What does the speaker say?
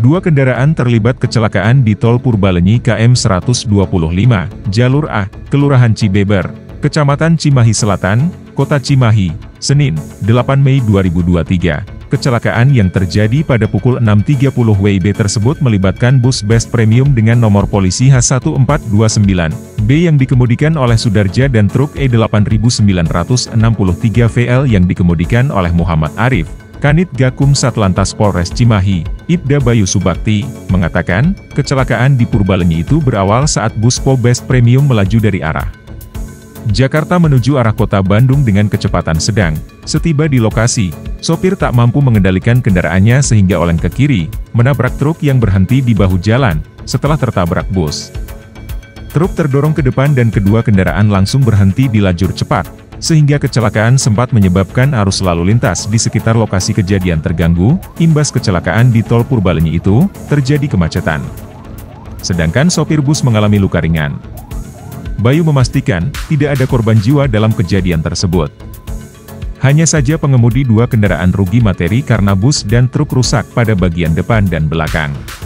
Dua kendaraan terlibat kecelakaan di Tol Purbalenyi KM 125, Jalur A, Kelurahan Cibeber, Kecamatan Cimahi Selatan, Kota Cimahi, Senin, 8 Mei 2023. Kecelakaan yang terjadi pada pukul 6.30 WIB tersebut melibatkan bus Best Premium dengan nomor polisi H1429B yang dikemudikan oleh Sudarja dan truk E8963 VL yang dikemudikan oleh Muhammad Arif. Kanit Gakum Satlantas Polres Cimahi, Ibda Bayu Subakti, mengatakan, kecelakaan di Purbalenyi itu berawal saat bus Po Best Premium melaju dari arah Jakarta menuju arah kota Bandung dengan kecepatan sedang. Setiba di lokasi, sopir tak mampu mengendalikan kendaraannya sehingga oleng ke kiri, menabrak truk yang berhenti di bahu jalan, setelah tertabrak bus. Truk terdorong ke depan dan kedua kendaraan langsung berhenti di lajur cepat, sehingga kecelakaan sempat menyebabkan arus lalu lintas di sekitar lokasi kejadian terganggu. Imbas kecelakaan di Tol Purbalenyi itu, terjadi kemacetan. Sedangkan sopir bus mengalami luka ringan. Bayu memastikan, tidak ada korban jiwa dalam kejadian tersebut. Hanya saja pengemudi dua kendaraan rugi materi karena bus dan truk rusak pada bagian depan dan belakang.